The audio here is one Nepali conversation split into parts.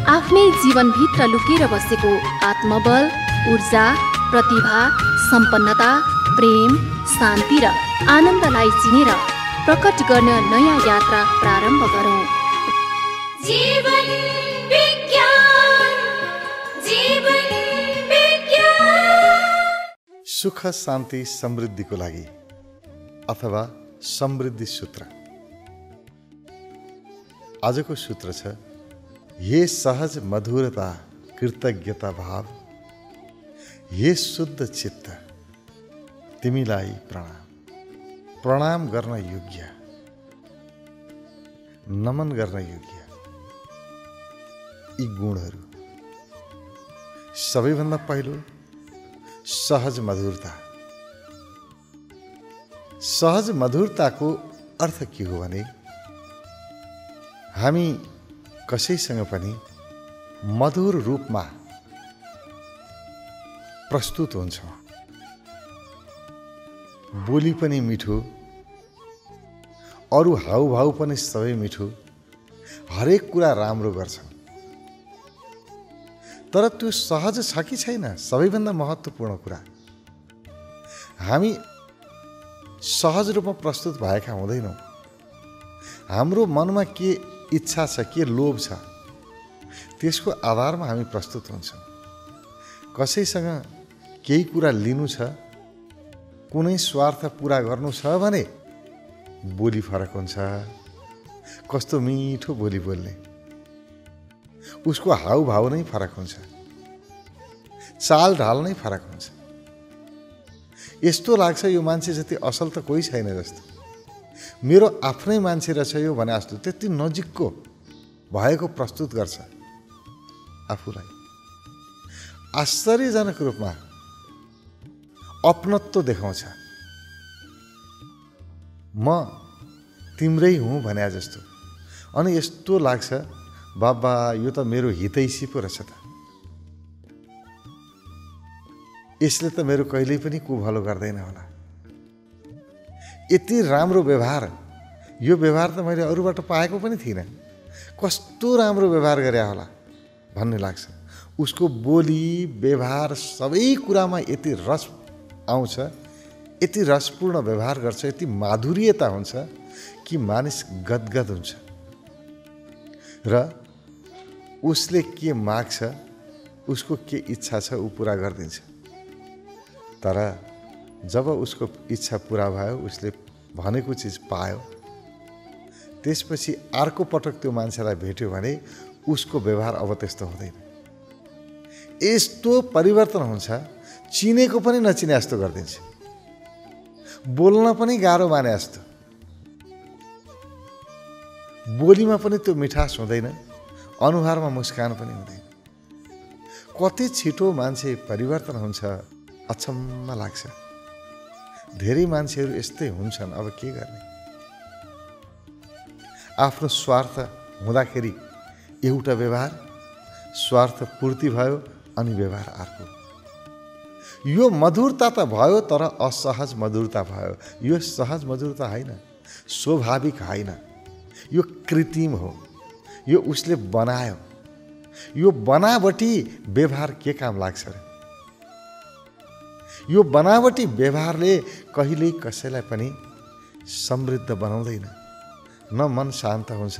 आफ्नै जीवनभित्र लुकेर बसेको आत्मबल, ऊर्जा, प्रतिभा, सम्पन्नता, प्रेम, शान्ति र आनन्दलाई चिनेर प्रकट गर्न नयाँ यात्रा प्रारम्भ गरौँ। जीवन विज्ञान, जीवन विज्ञान। सुख, शान्ति, समृद्धिको लागि अथवा समृद्धि सूत्र। आजको सूत्र छ, ये सहज मधुरता कृतज्ञता भाव, ये शुद्ध चित्त तिमीलाई प्रणाम। प्रणाम गर्न योग्य, नमन गर्न योग्य यी गुणहरू। सबैभन्दा पहिलो सहज मधुरता। सहज मधुरताको अर्थ के हो भने हामी कसैसँग पनि मधुर रूपमा प्रस्तुत हुन्छौँ। बोली पनि मिठो, अरू हाउभाउ पनि सबै मिठो, हरेक कुरा राम्रो गर्छौँ। तर त्यो सहज छ कि छैन, सबैभन्दा महत्त्वपूर्ण कुरा। हामी सहज रूपमा प्रस्तुत भएका हुँदैनौँ। हाम्रो मनमा के इच्छा छ, के लोभ छ, त्यसको आधारमा हामी प्रस्तुत हुन्छौँ। कसैसँग केही कुरा लिनु छ, कुनै स्वार्थ पुरा गर्नु छ भने बोली फरक हुन्छ। कस्तो मिठो बोली बोल्ने, उसको हाउभाउ नै फरक हुन्छ, चाल ढाल नै फरक हुन्छ। यस्तो लाग्छ यो मान्छे जति असल त कोही छैन जस्तो, मेरो आफ्नै मान्छे रहेछ यो भने जस्तो, त्यति नजिकको भएको प्रस्तुत गर्छ आफूलाई। आश्चर्यजनक रूपमा अपनत्व देखाउँछ। म तिम्रै हुँ भने जस्तो। अनि यस्तो लाग्छ, बाबा यो त मेरो हितैषी पो रहेछ त, यसले त मेरो कहिल्यै पनि कुभलो गर्दैन होला। यति राम्रो व्यवहार, यो व्यवहार त मैले अरूबाट पाएको पनि थिइनँ, कस्तो राम्रो व्यवहार गरे होला भन्ने लाग्छ। उसको बोली व्यवहार सबै कुरामा यति रस आउँछ, यति रसपूर्ण व्यवहार गर्छ, यति माधुर्यता हुन्छ कि मानिस गदगद हुन्छ। र उसले के माग्छ, उसको के इच्छा छ ऊ पुरा गरिदिन्छ। तर जब उसको इच्छा पुरा भयो, उसले भनेको चिज पायो, त्यसपछि अर्को पटक त्यो मान्छेलाई भेट्यो भने उसको व्यवहार अब त्यस्तो हुँदैन। यस्तो परिवर्तन हुन्छ, चिनेको पनि नचिने जस्तो गरिदिन्छ, बोल्न पनि गाह्रो माने जस्तो। बोलीमा पनि त्यो मिठास हुँदैन, अनुहारमा मुस्कान पनि हुँदैन। कति छिटो मान्छे परिवर्तन हुन्छ, अचम्म लाग्छ। धेरै मान्छेहरू यस्तै हुन्छन्, अब के गर्ने। आफ्नो स्वार्थ हुँदाखेरि एउटा व्यवहार, स्वार्थ पूर्ति भयो अनि व्यवहार अर्को। यो मधुरता त भयो, तर असहज मधुरता भयो। यो सहज मधुरता होइन, स्वाभाविक होइन, यो कृत्रिम हो। यो उसले बनायो। यो बनावटी व्यवहार के काम लाग्छ र? यो बनावटी व्यवहारले कहिल्यै कसैलाई पनि समृद्ध बनाउँदैन। न मन शान्त हुन्छ,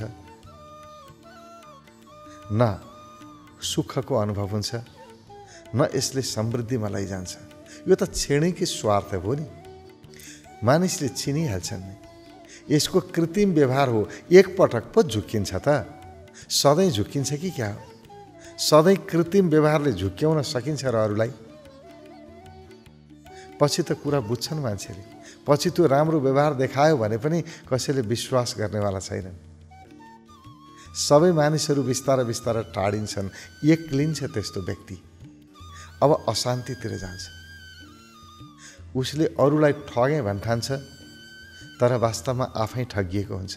न सुखको अनुभव हुन्छ, न यसले समृद्धिमा लैजान्छ। यो त क्षणिकै स्वार्थ हो नि, मानिसले चिनिहाल्छन् नि। यसको कृत्रिम व्यवहार हो। एकपटक पो झुक्किन्छ त, सधैँ झुक्किन्छ कि क्या हो? सधैँ कृत्रिम व्यवहारले झुक्क्याउन सकिन्छ र अरूलाई? पछि त कुरा बुझ्छन् मान्छेले। पछि त्यो राम्रो व्यवहार देखायो भने पनि कसैले विश्वास गर्नेवाला छैनन्। सबै मानिसहरू बिस्तारै बिस्तारै टाढिन्छन्, एक्लिन्छ त्यस्तो व्यक्ति। अब अशान्तितिर जान्छ। उसले अरूलाई ठगे भन्ठान्छ, तर वास्तवमा आफै ठगिएको हुन्छ।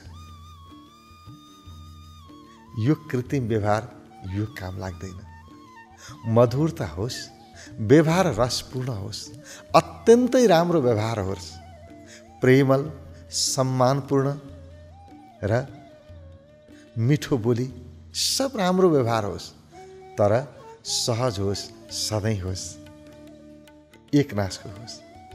यो कृत्रिम व्यवहार यो काम लाग्दैन। मधुरता होस्, व्यवहार रसपूर्ण होस्, अत्यन्तै राम्रो व्यवहार होस्, प्रेमल, सम्मानपूर्ण र मिठो बोली, सब राम्रो व्यवहार होस्। तर सहज होस्, सधैँ होस्, एक नासको होस्।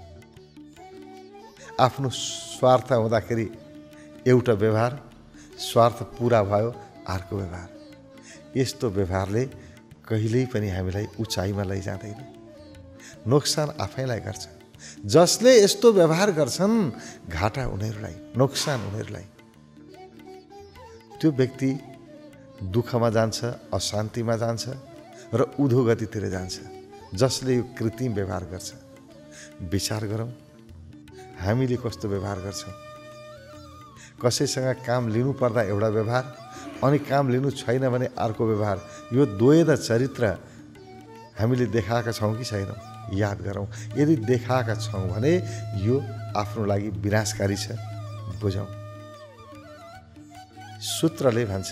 आफ्नो स्वार्थ हुँदाखेरि एउटा व्यवहार, स्वार्थ पूरा भयो अर्को व्यवहार। यस्तो व्यवहारले कहिल्यै पनि हामीलाई उचाइमा लैजाँदैन, नोक्सान आफैलाई गर्छ। जसले यस्तो व्यवहार गर्छन् घाटा उनीहरूलाई, नोक्सान उनीहरूलाई। त्यो व्यक्ति दुःखमा जान्छ, अशान्तिमा जान्छ र उधोगतितिर जान्छ। जसले यो कृत्रिम व्यवहार गर्छ, विचार गरौँ हामीले कस्तो व्यवहार गर्छौँ। कसैसँग काम लिनु पर्दा एउटा व्यवहार, अनि काम लिनु छैन भने अर्को व्यवहार। यो द्वैध चरित्र हामीले देखाएका छौँ कि छैनौँ, याद गरौँ। यदि देखाएका छौँ भने यो आफ्नो लागि विनाशकारी छ, बुझौँ। सूत्रले भन्छ,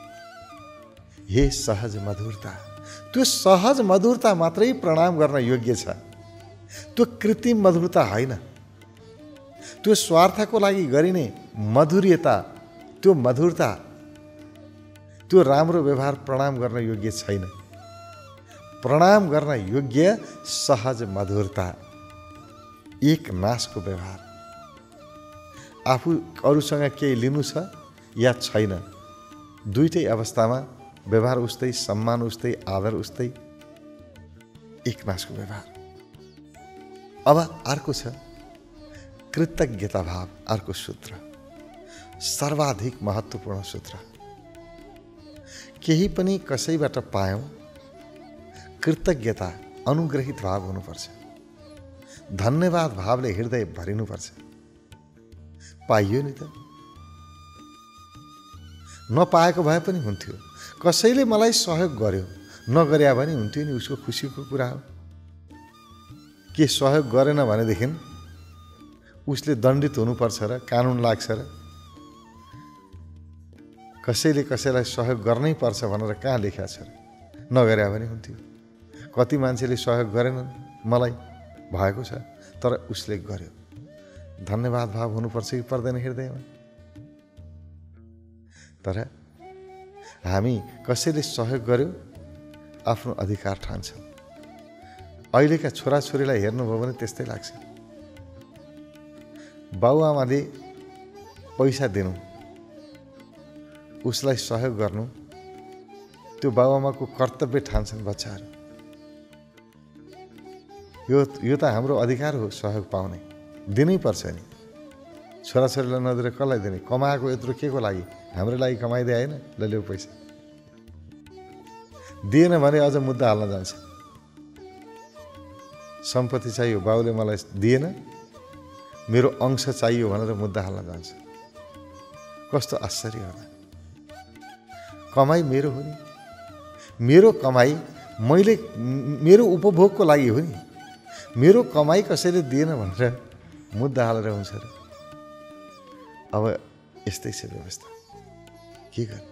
हे सहज मधुरता। त्यो सहज मधुरता मात्रै प्रणाम गर्न योग्य छ, त्यो कृत्रिम मधुरता होइन। त्यो स्वार्थको लागि गरिने मधुर्यता, त्यो मधुरता, त्यो राम्रो व्यवहार प्रणाम गर्न योग्य छैन। प्रणाम गर्न योग्य सहज मधुरता, एक नासको व्यवहार। आफू अरूसँग केही लिनु छ या छैन, दुईटै अवस्थामा व्यवहार उस्तै, सम्मान उस्तै, आदर उस्तै, एक नासको व्यवहार। अब अर्को छ कृतज्ञता भाव, अर्को सूत्र, सर्वाधिक महत्त्वपूर्ण सूत्र। केही पनि कसैबाट पायौँ, कृतज्ञता, अनुग्रहित भाव हुनुपर्छ। धन्यवाद भावले हृदय भरिनुपर्छ। पाइयो नि त, नपाएको भए पनि हुन्थ्यो। कसैले मलाई सहयोग गर्यो, नगर्या भने हुन्थ्यो नि, उसको खुसीको कुरा हो। के सहयोग गरेन भनेदेखि उसले दण्डित हुनुपर्छ र कानुन लाग्छ र? कसैले कसैलाई सहयोग गर्नै पर्छ भनेर कहाँ लेख्या छ र? नगर्या भने हुन्थ्यो। कति मान्छेले सहयोग गरेनन्, मलाई भएको छ, तर उसले गर्यो। धन्यवाद भाव हुनुपर्छ कि पर्दैन हृदयमा? तर हामी कसैले सहयोग गर्यो आफ्नो अधिकार ठान्छौँ। अहिलेका छोराछोरीलाई हेर्नुभयो भने त्यस्तै लाग्छ। बाबुआमाले पैसा दिनु, उसलाई सहयोग गर्नु, त्यो बाबुआमाको कर्तव्य ठान्छन् बच्चाहरू। यो त हाम्रो अधिकार हो सहयोग पाउने, दिनै पर्छ नि। छोराछोरीलाई नदिएर कसलाई दिने? कमाएको यत्रो के को लागि? हाम्रो लागि कमाइदिए होइन? ल ल्याऊ पैसा। दिएन भने अझ मुद्दा हाल्न जान्छ। सम्पत्ति चाहियो, बाउले मलाई दिएन, मेरो अंश चाहियो भनेर मुद्दा हाल्न जान्छ। कस्तो आश्चर्य होला। कमाई मेरो हो नि, मेरो कमाई मैले मेरो उपभोगको लागि हो नि। मेरो कमाई कसैले दिएन भनेर मुद्दा हालेर हुन्छ र? अब यस्तै छ व्यवस्था, के गर्ने?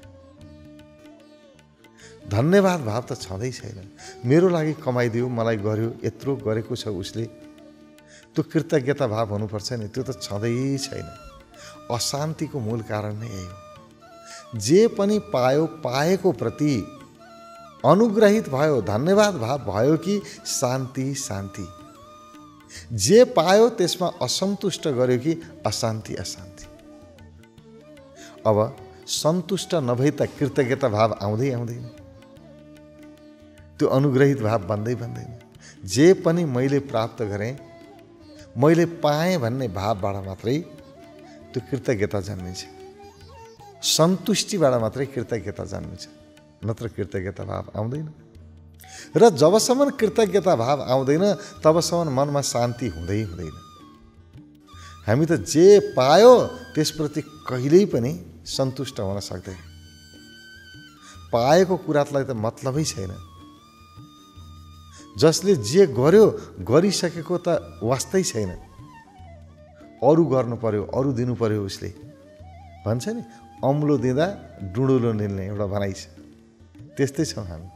धन्यवाद भाव त छँदै छैन। मेरो लागि कमाइदियो, मलाई गर्यो, यत्रो गरेको छ उसले, त्यो कृतज्ञता भाव हुनुपर्छ नि, त्यो त छँदै छैन। अशान्तिको मूल कारण नै यही हो। जे पनि पायो, पाएको प्रति अनुग्रहित भयो, धन्यवाद भाव भयो कि शान्ति शान्ति। जे पायो त्यसमा असन्तुष्ट गर्यो कि अशान्ति अशान्ति। अब सन्तुष्ट नभई त कृतज्ञता भाव आउँदै आउँदैन, त्यो अनुग्रहित भाव बन्दै बन्दैन। जे पनि मैले प्राप्त गरेँ, मैले पाएँ भन्ने भावबाट मात्रै त्यो कृतज्ञता जन्मिन्छ। सन्तुष्टिबाट मात्रै कृतज्ञता जन्मिन्छ, नत्र कृतज्ञता भाव आउँदैन। र जबसम्म कृतज्ञता भाव आउँदैन तबसम्म मनमा शान्ति हुँदै हुँदैन। हामी त जे पायो त्यसप्रति कहिल्यै पनि सन्तुष्ट हुन सक्दैन। पाएको कुरालाई त मतलबै छैन। जसले जे गर्यो गरिसकेको त वास्तै छैन। अरू गर्नु पर्यो, अरू दिनु पर्यो। उसले भन्छ नि, अम्लो दिँदा डुँडुलो निल्ने एउटा भनाइ छ। त्यस्तै छौँ हामी।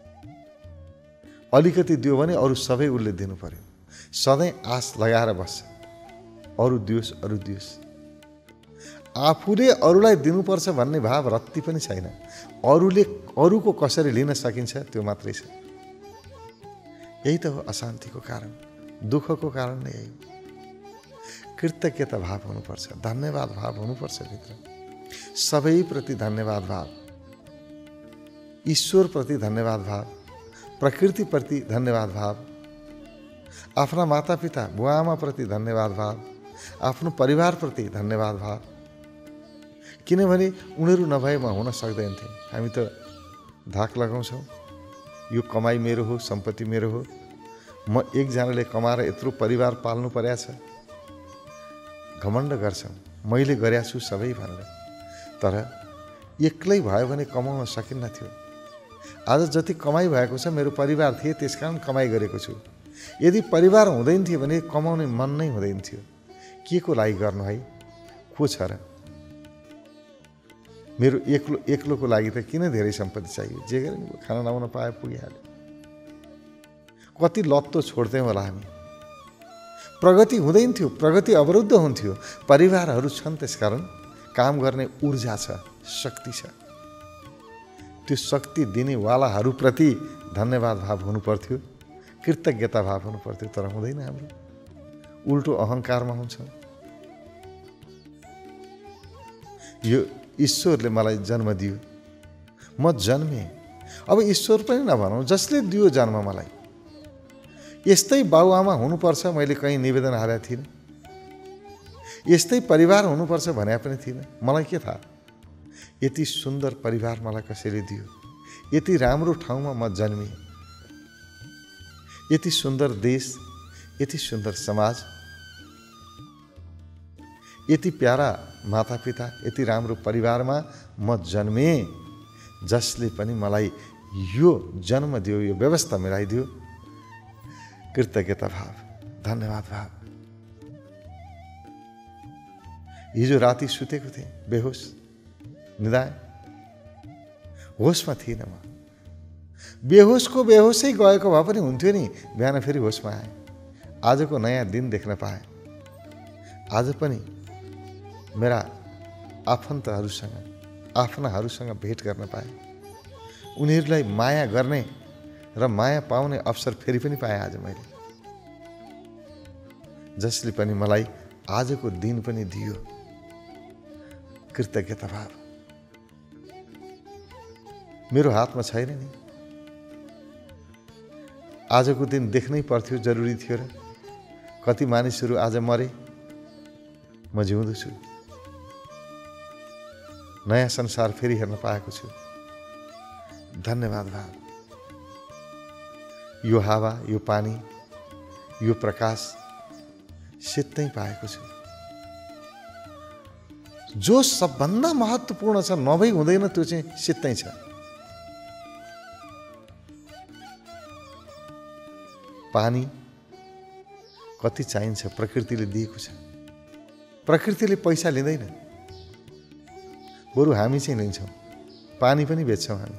अलिकति दियो भने अरू सबै उसले दिनु पर्यो। सधैँ आश लगाएर बस्छ, अरू दियोस् अरू दियोस्। आफूले अरूलाई दिनुपर्छ भन्ने भाव रत्ति पनि छैन। अरूको कसरी लिन सकिन्छ त्यो मात्रै छ। यही त हो अशान्तिको कारण, दुःखको कारण नै यही। कृतज्ञता भाव हुनुपर्छ, धन्यवाद भाव हुनुपर्छ भित्र। सबैप्रति धन्यवाद भाव, ईश्वरप्रति धन्यवाद भाव, प्रकृतिप्रति धन्यवाद भाव, आफ्ना मातापिता बुवाआमाप्रति धन्यवाद भाव, आफ्नो परिवारप्रति धन्यवाद भाव। किनभने उनीहरू नभएमा हुन सक्दैन थिए। हामी त धाक लगाउँछौँ, यो कमाई मेरो हो, सम्पत्ति मेरो हो, म एकजनाले कमाएर यत्रो परिवार पाल्नु पर्या छ, घमण्ड गर्छौँ, मैले गरेको छु सबै भनेर। तर एक्लै भयो भने कमाउन सकिन्न थियो। आज जति कमाई भएको छ मेरो परिवार थिए, त्यसकारण कमाई गरेको छु। यदि परिवार हुँदैन थियो भने कमाउने मन नै हुँदैन थियो। के को लागि गर्नु है, को छ र? मेरो एक्लोको लागि त किन धेरै सम्पत्ति चाहियो? जे गरे खाना नआउन पाए पुगिहाल्यो। कति लत्तो छोड्थ्यौँ होला हामी। प्रगति हुँदैन थियो, प्रगति अवरुद्ध हुन्थ्यो। परिवारहरू छन्, त्यसकारण काम गर्ने ऊर्जा छ, शक्ति छ। त्यो शक्ति दिनेवालाहरूप्रति धन्यवाद भाव हुनु पर्थ्यो, कृतज्ञता भाव हुनु पर्थ्यो। तर हुँदैन हाम्रो, उल्टो अहङ्कारमा हुन्छ। यो ईश्वरले मलाई जन्म दियो, म जन्मेँ। अब ईश्वर पनि नभनौँ, जसले दियो जन्म मलाई। यस्तै बाबुआमा हुनुपर्छ मैले कहीँ निवेदन हालेको थिइनँ। यस्तै परिवार हुनुपर्छ भने पनि थिइनँ। मलाई के थाहा यति सुन्दर परिवार मलाई कसैले दियो, यति राम्रो ठाउँमा म जन्मेँ, यति सुन्दर देश, यति सुन्दर समाज, यति प्यारा मातापिता, यति राम्रो परिवारमा म जन्मेँ, जसले पनि मलाई यो जन्म दियो, यो व्यवस्था मिलाइदियो। कृतज्ञता भाव, धन्यवाद भाव। हिजो राति सुतेको थिएँ, बेहोस, निदाएँ, होसमा थिइनँ म। बेहोसको बेहोसै गएको भए पनि हुन्थ्यो नि, बिहान फेरि होसमा आएँ। आजको नयाँ दिन देख्न पाएँ। आज पनि मेरा आफन्तहरूसँग, आफ्नाहरूसँग भेट गर्न पाएँ। उनीहरूलाई माया गर्ने र माया पाउने अवसर फेरि पनि पाएँ आज मैले। जसले पनि मलाई आजको दिन पनि दियो। कृतज्ञता भाव मेरो हातमा छैन नि। आजको दिन देख्नै पर्थ्यो, जरुरी थियो र। कति मानिसहरू आज मरे, म जिउँदो छु। नयाँ संसार फेरि हेर्न पाएको छु। धन्यवाद भाव। यो हावा, यो पानी, यो प्रकाश सित्तै पाएको छु। जो सबभन्दा महत्त्वपूर्ण छ, नभई हुँदैन, त्यो चाहिँ सित्तै छ। पानी कति चाहिन्छ प्रकृतिले दिएको छ। प्रकृतिले पैसा लिँदैन, बरु हामी चाहिँ लिन्छौँ। पानी पनि बेच्छौँ हामी।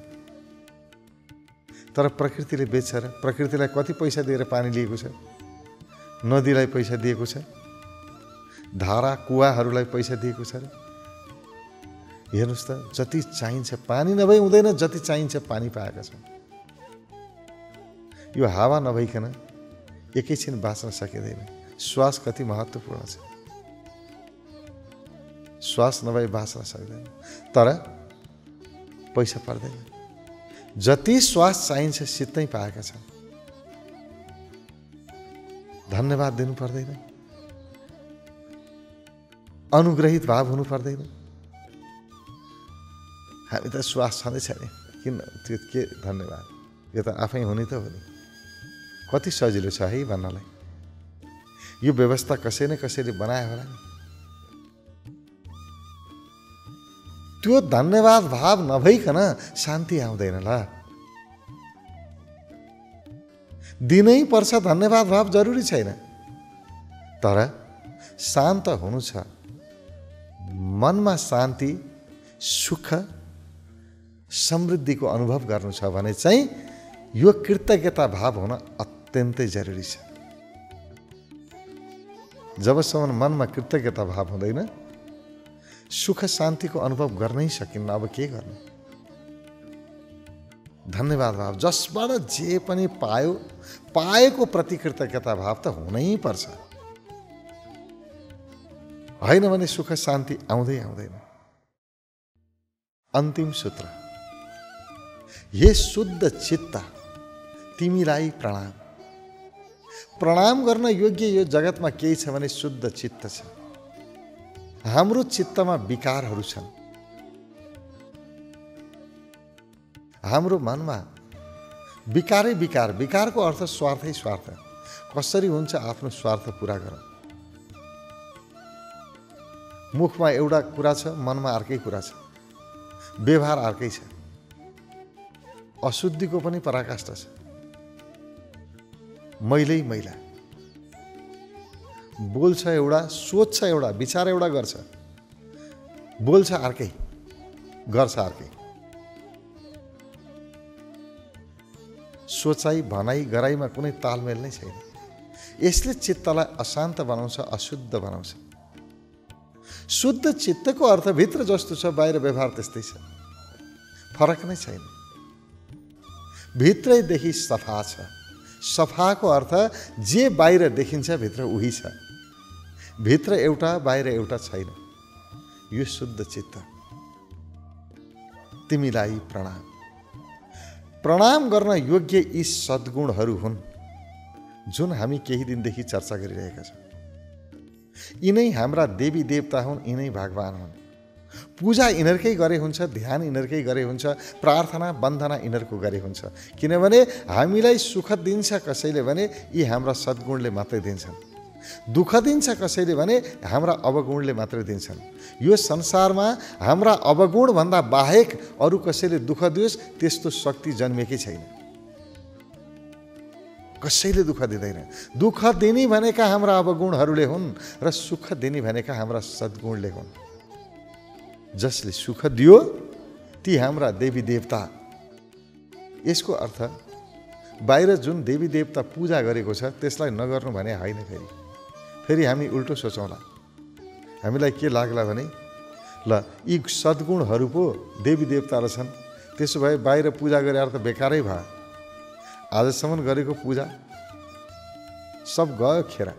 तर प्रकृतिले बेच्छ र प्रकृतिलाई कति पैसा दिएर पानी लिएको छ? नदीलाई पैसा दिएको छ, धारा कुवाहरूलाई पैसा दिएको छ र। हेर्नुहोस् त, जति चाहिन्छ पानी नभई हुँदैन, जति चाहिन्छ पानी पाएका छौँ। यो हावा नभइकन एकैछिन बाँच्न सकिँदैन। श्वास कति महत्त्वपूर्ण छ, श्वास नभई बाँच्न सक्दैन। तर पैसा पर्दैन। जति श्वास चाहिन्छ सित्तै पाएका छौँ। धन्यवाद दिनु पर्दैन, अनुग्रहित भाव हुनु पर्दैन। हामी त श्वास छँदैछ नि, किन त्यो के धन्यवाद? यो त आफै हुने त हो नि। कति सजिलो छ है भन्नलाई। यो व्यवस्था कसै न कसैले बनायो होला नि। त्यो धन्यवाद भाव नभइकन शान्ति आउँदैन ल। दिनै पर्छ धन्यवाद भाव, जरुरी छैन। तर शान्त हुनु छ, मनमा शान्ति, सुख, समृद्धिको अनुभव गर्नु छ भने चाहिँ यो कृतज्ञता भाव हुन अत्यन्तै जरुरी छ। जबसम्म मनमा कृतज्ञता भाव हुँदैन, सुख शान्तिको अनुभव गर्नै सकिन्न। अब के गर्नु? धन्यवाद भाव जसबाट जे पनि पायो, पाएको प्रति कृतज्ञता भाव त हुनै पर्छ। होइन भने सुख शान्ति आउँदै आउँदैन। अन्तिम सूत्र, हे शुद्ध चित्त तिमीलाई प्रणाम। प्रणाम गर्न योग्य यो जगतमा केही छ भने शुद्ध चित्त छ। हाम्रो चित्तमा विकारहरू छन्। हाम्रो मनमा विकारै विकार। विकारको अर्थ स्वार्थै स्वार्थ। कसरी हुन्छ आफ्नो स्वार्थ पुरा गर। मुखमा एउटा कुरा छ, मनमा अर्कै कुरा छ, व्यवहार अर्कै छ। अशुद्धिको पनि पराकाष्ठा छ। मैलै मैला। बोल्छ एउटा, सोच्छ एउटा, विचार एउटा गर्छ। बोल्छ अर्कै, गर्छ अर्कै। सोचाइ भनाइ गराइमा कुनै तालमेल नै छैन। यसले चित्तलाई अशान्त बनाउँछ, अशुद्ध बनाउँछ। शुद्ध चित्तको अर्थ भित्र जस्तो छ बाहिर व्यवहार त्यस्तै छ, फरक नै छैन। भित्रैदेखि सफा छ। सफाको अर्थ जे बाहिर देखिन्छ भित्र उही छ। भित्र एउटा बाहिर एउटा छैन। यो शुद्ध चित्त। तिमीलाई प्रणाम। प्रणाम गर्न योग्य यी सद्गुणहरू हुन् जुन हामी केही दिनदेखि चर्चा गरिरहेका छौँ। यिनै हाम्रा देवी देवता हुन्, यिनै भगवान हुन्। पूजा यिनीहरूकै गरे हुन्छ, ध्यान यिनीहरूकै गरे हुन्छ, प्रार्थना वन्दना यिनीहरूको गरे हुन्छ। किनभने हामीलाई सुख दिन्छ कसैले भने यी हाम्रा सद्गुणले मात्रै दिन्छन्। दुःख दिन्छ कसैले भने हाम्रा अवगुणले मात्रै दिन्छन्। यो संसारमा हाम्रा अवगुणभन्दा बाहेक अरू कसैले दुःख दियोस् त्यस्तो शक्ति जन्मेकै छैन। कसैले दुःख दिँदैन। दुःख दिने भनेका हाम्रा अवगुणहरूले हुन् र सुख दिने भनेका हाम्रा सद्गुणले हुन्। जसले सुख दियो ती हाम्रा देवी देवता। यसको अर्थ बाहिर जुन देवी देवता पूजा गरेको छ त्यसलाई नगर्नु भने होइन। फेरि हामी उल्टो सोचौँला। हामीलाई के लाग्ला भने ल यी सद्गुणहरू पो देवी देवता रहेछन्, त्यसो भए बाहिर पूजा गरेर त बेकारै भयो। आजसम्म गरेको पूजा सब गयो खेर।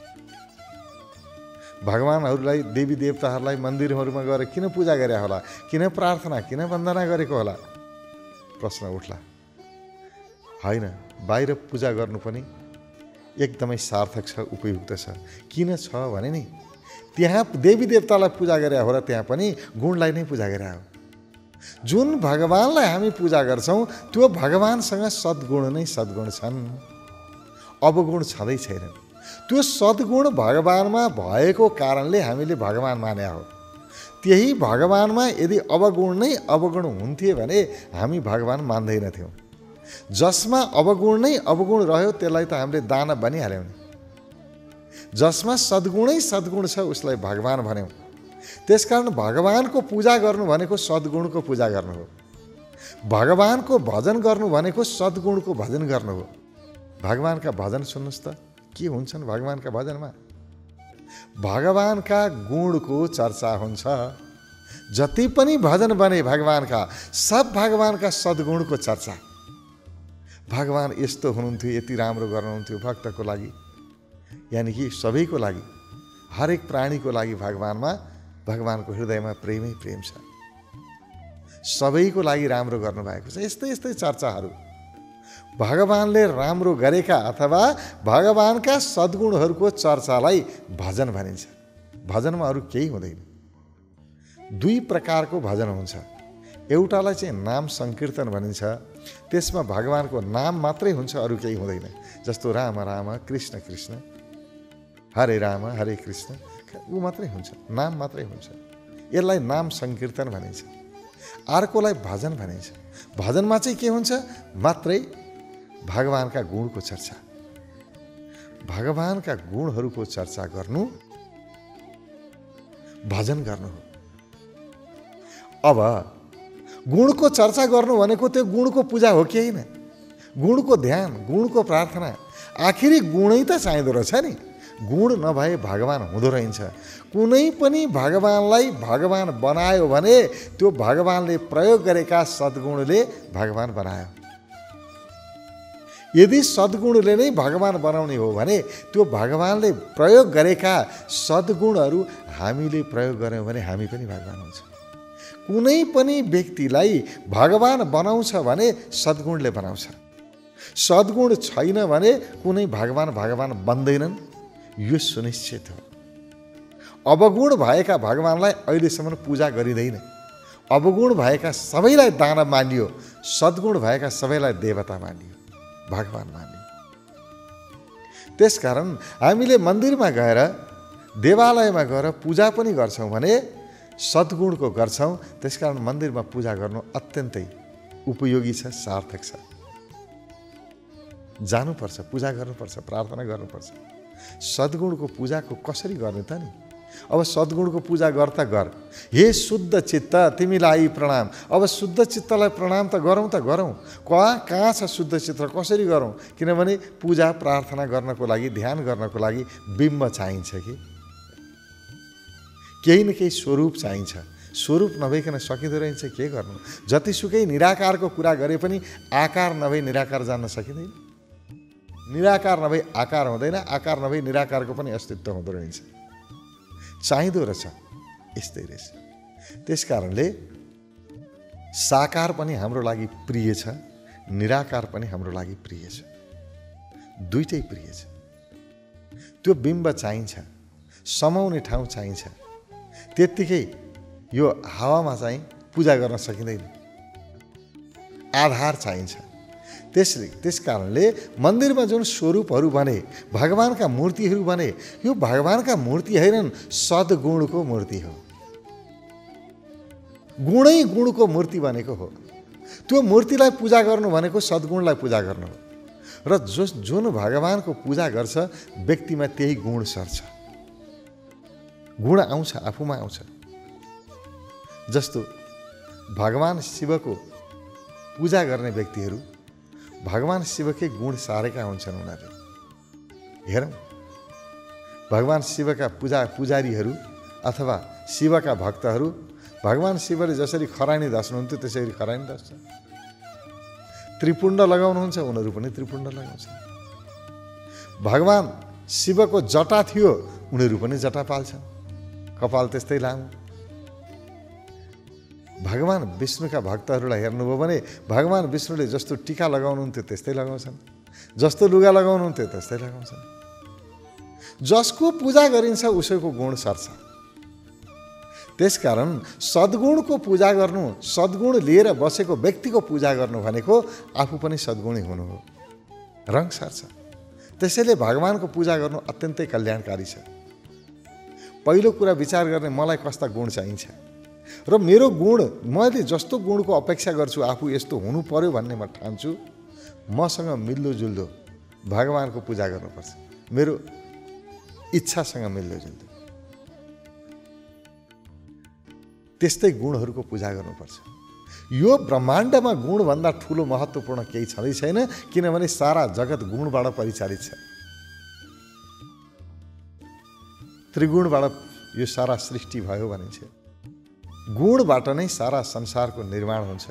भगवानहरूलाई देवी देवताहरूलाई मन्दिरहरूमा गएर किन पूजा गरे होला, किन प्रार्थना, किन वन्दना गरेको होला? प्रश्न उठ्ला। होइन, बाहिर पूजा गर्नु पनि एकदमै सार्थक छ, उपयुक्त छ। किन छ भने नि त्यहाँ देवी देवतालाई पूजा गरे हो र त्यहाँ पनि गुणलाई नै पूजा गरे हो। जुन भगवानलाई हामी पूजा गर्छौँ त्यो भगवानसँग सद्गुण नै सद्गुण छन्, अवगुण छँदै छैनन्। त्यो सद्गुण भगवानमा भएको कारणले हामीले भगवान माने हो। त्यही भगवानमा यदि अवगुण नै अवगुण हुन्थे भने हामी भगवान मान्दैनथ्यौँ। जसमा अवगुण नै अवगुण रह्यो त्यसलाई त हामीले दानव बनिहाल्यौँ नि। जसमा सद्गुणै सद्गुण छ उसलाई भगवान भन्यौँ। त्यसकारण भगवानको पूजा गर्नु भनेको सद्गुणको पूजा गर्नु हो। भगवानको भजन गर्नु भनेको सद्गुणको भजन गर्नु हो। भगवानका भजन सुन्नुहोस् त के हुन्छन् भगवानका भजनमा। भगवानका गुणको चर्चा हुन्छ। जति पनि भजन बने भगवानका सब भगवानका सद्गुणको चर्चा। भगवान यस्तो हुनुहुन्थ्यो, यति राम्रो गर्नुहुन्थ्यो भक्तको लागि, यानि कि सबैको लागि, हरेक प्राणीको लागि भगवानमा, भगवानको हृदयमा प्रेमै प्रेम छ। सबैको लागि राम्रो गर्नुभएको छ। यस्तै यस्तै चर्चाहरू भगवानले राम्रो गरेका अथवा भगवानका सद्गुणहरूको चर्चालाई भजन भनिन्छ। भजनमा अरू केही हुँदैन। दुई प्रकारको भजन हुन्छ। एउटालाई चाहिँ नाम सङ्कीर्तन भनिन्छ। त्यसमा भगवानको नाम मात्रै हुन्छ, अरू केही हुँदैन। जस्तो राम राम कृष्ण कृष्ण, हरे राम हरे कृष्ण, ऊ मात्रै हुन्छ, नाम मात्रै हुन्छ। यसलाई नाम सङ्कीर्तन भनिन्छ। अर्कोलाई भजन भनिन्छ। भजनमा चाहिँ के हुन्छ? मात्रै भगवानका गुणको चर्चा। भगवानका गुणहरूको चर्चा गर्नु भजन गर्नु हो। अब गुणको चर्चा गर्नु भनेको त्यो गुणको पूजा हो कि होइन? गुणको ध्यान, गुणको प्रार्थना। आखिरी गुणै त चाहिँदो रहेछ नि। गुण नभए भगवान हुँदो रहेछ। कुनै पनि भगवानलाई भगवान बनायो भने त्यो भगवानले प्रयोग गरेका सद्गुणले भगवान बनायो। यदि सद्गुणले नै भगवान बनाउने हो भने त्यो भगवानले प्रयोग गरेका सद्गुणहरू हामीले प्रयोग गर्यौँ भने हामी पनि भगवान हुन्छ। कुनै पनि व्यक्तिलाई भगवान बनाउँछ भने सद्गुणले बनाउँछ। सद्गुण छैन भने कुनै भगवान बन्दैनन्, यो सुनिश्चित हो। अवगुण भएका भगवानलाई अहिलेसम्म पूजा गरिँदैन। अवगुण भएका सबैलाई दानव मानियो, सद्गुण भएका सबैलाई देवता मानियो, भगवान मानियो। त्यसकारण हामीले मन्दिरमा गएर देवालयमा गएर पूजा पनि गर्छौँ भने सद्गुणको गर्छौँ। त्यसकारण मन्दिरमा पूजा गर्नु अत्यन्तै उपयोगी छ, सार्थक छ। जानुपर्छ, पूजा गर्नुपर्छ, प्रार्थना गर्नुपर्छ। सद्गुणको पूजाको कसरी गर्ने त नि? अब सद्गुणको पूजा गर्दा गर, हे शुद्ध चित्त तिमीलाई प्रणाम। अब शुद्ध चित्तलाई प्रणाम त गरौँ त गरौँ। कहाँ छ शुद्ध चित्त, कसरी गरौँ? किनभने पूजा प्रार्थना गर्नको लागि, ध्यान गर्नको लागि बिम्ब चाहिन्छ कि केही न केही स्वरूप चाहिन्छ। स्वरूप नभइकन सकिँदो रहेछ के गर्नु? जतिसुकै निराकारको कुरा गरे पनि आकार नभई निराकार जान्न सकिँदैन। निराकार नभई आकार हुँदैन, आकार नभई निराकारको पनि अस्तित्व हुँदो रहेछ। चाहिँदो रहेछ, यस्तै रहेछ। त्यसकारणले साकार पनि हाम्रो लागि प्रिय छ, निराकार पनि हाम्रो लागि प्रिय छ। दुईटै प्रिय छ। त्यो बिम्ब चाहिन्छ, समाउने ठाउँ चाहिन्छ। त्यत्तिकै यो हावामा चाहिँ पूजा गर्न सकिँदैन, आधार चाहिन्छ। त्यस कारणले मन्दिरमा जुन स्वरूपहरू बने, भगवानका मूर्तिहरू बने, यो भगवानका मूर्ति हैनन्, सद्गुणको मूर्ति हो। गुणै गुणको मूर्ति बनेको हो। त्यो मूर्तिलाई पूजा गर्नु भनेको सद्गुणलाई पूजा गर्नु हो। र जुन भगवानको पूजा गर्छ व्यक्तिमा त्यही गुण सर्छ, गुण आउँछ, आफूमा आउँछ। जस्तो भगवान शिवको पूजा गर्ने व्यक्तिहरू भगवान शिवकै गुण सारेका हुन्छन्। उनीहरूले हेरौँ, भगवान शिवका पुजारीहरू अथवा शिवका भक्तहरू भगवान शिवले जसरी खरानी धस्नुहुन्थ्यो त्यसरी खरानी धस्छ। त्रिपुण्ड लगाउनुहुन्छ, उनीहरू पनि त्रिपुण्ड लगाउँछ। भगवान शिवको जटा थियो, उनीहरू पनि जटा पाल्छन्, कपाल त्यस्तै लामो। भगवान विष्णुका भक्तहरूलाई हेर्नुभयो भने भगवान विष्णुले जस्तो टीका लगाउनुहुन्थ्यो त्यस्तै लगाउँछन्, जस्तो लुगा लगाउनुहुन्थ्यो त्यस्तै लगाउँछन्। जसको पूजा गरिन्छ उसैको गुण सर्छ। त्यसकारण सद्गुणको पूजा गर्नु, सद्गुण लिएर बसेको व्यक्तिको पूजा गर्नु भनेको आफू पनि सद्गुणी हुनु हो, रङ सर्छ। त्यसैले भगवानको पूजा गर्नु अत्यन्तै कल्याणकारी छ। पहिलो कुरा विचार गर्ने मलाई कस्ता गुण चाहिन्छ र मेरो गुण, मैले जस्तो गुणको अपेक्षा गर्छु आफू यस्तो हुनु पर्यो भन्ने म ठान्छु, मसँग मिल्दोजुल्दो भगवानको पूजा गर्नुपर्छ, मेरो इच्छासँग मिल्दोजुल्दो त्यस्तै गुणहरूको पूजा गर्नुपर्छ। यो ब्रह्माण्डमा गुणभन्दा ठुलो महत्त्वपूर्ण केही छँदै छैन, किनभने सारा जगत गुणबाट परिचालित छ। त्रिगुणबाट यो सारा सृष्टि भयो भनिन्छ। गुणबाट नै सारा संसारको निर्माण हुन्छ।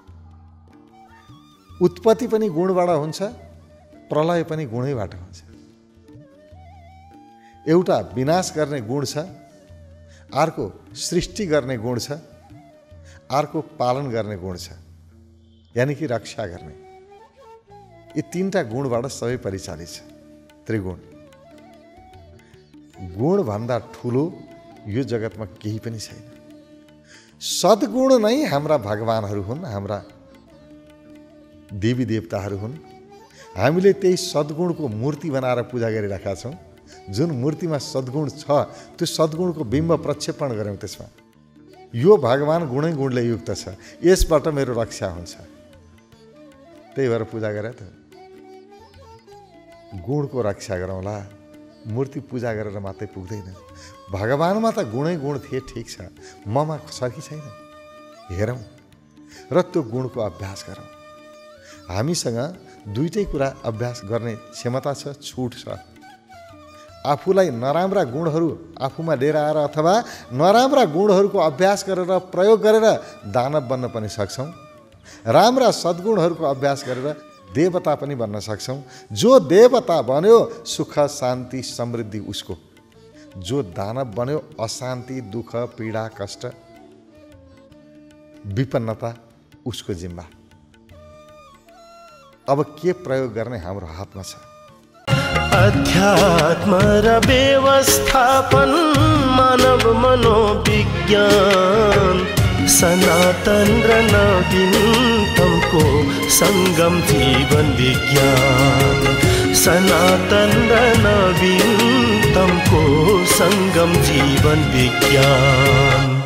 उत्पत्ति पनि गुणबाट हुन्छ, प्रलय पनि गुणैबाट हुन्छ। एउटा विनाश गर्ने गुण छ, अर्को सृष्टि गर्ने गुण छ, अर्को पालन गर्ने गुण छ, यानी कि रक्षा गर्ने। यी तीनटा गुणबाट सबै परिचालित छ। त्रिगुण। गुणभन्दा ठुलो यो जगतमा केही पनि छैन। सद्गुण नै हाम्रा भगवानहरू हुन्, हाम्रा देवी देवताहरू हुन्। हामीले त्यही सद्गुणको मूर्ति बनाएर पूजा गरिरहेका छौँ। जुन मूर्तिमा सद्गुण छ त्यो सद्गुणको बिम्ब प्रक्षेपण गऱ्यौँ त्यसमा। यो भगवान गुणै गुणले युक्त छ, यसबाट मेरो रक्षा हुन्छ, त्यही भएर पूजा गरे त। गुणको रक्षा गरौँला, मूर्ति पूजा गरेर मात्रै पुग्दैन। भगवानमा त गुणै गुण थिए, ठिक छ, ममा छ कि छैन हेरौँ र त्यो गुणको अभ्यास गरौँ। हामीसँग दुईटै कुरा अभ्यास गर्ने क्षमता छ, छुट छ। आफूलाई नराम्रा गुणहरू आफूमा लिएर आएर अथवा नराम्रा गुणहरूको अभ्यास गरेर प्रयोग गरेर दानव बन्न पनि सक्छौँ। राम्रा सद्गुणहरूको अभ्यास गरेर देवता पनि बन्न सक्छौँ। जो देवता बन्यो सुख शान्ति समृद्धि उसको, जो दानव बन्यो अशान्ति दुःख पीडा कष्ट विपन्नता उसको जिम्मा। अब के प्रयोग गर्ने हाम्रो हातमा छ। अध्यात्म र व्यवस्थापन मानव मनोविज्ञान सनातन र नवीनतमको सङ्गम जीवन विज्ञान सनातन र नवीनतमको सङ्गम जीवन विज्ञान।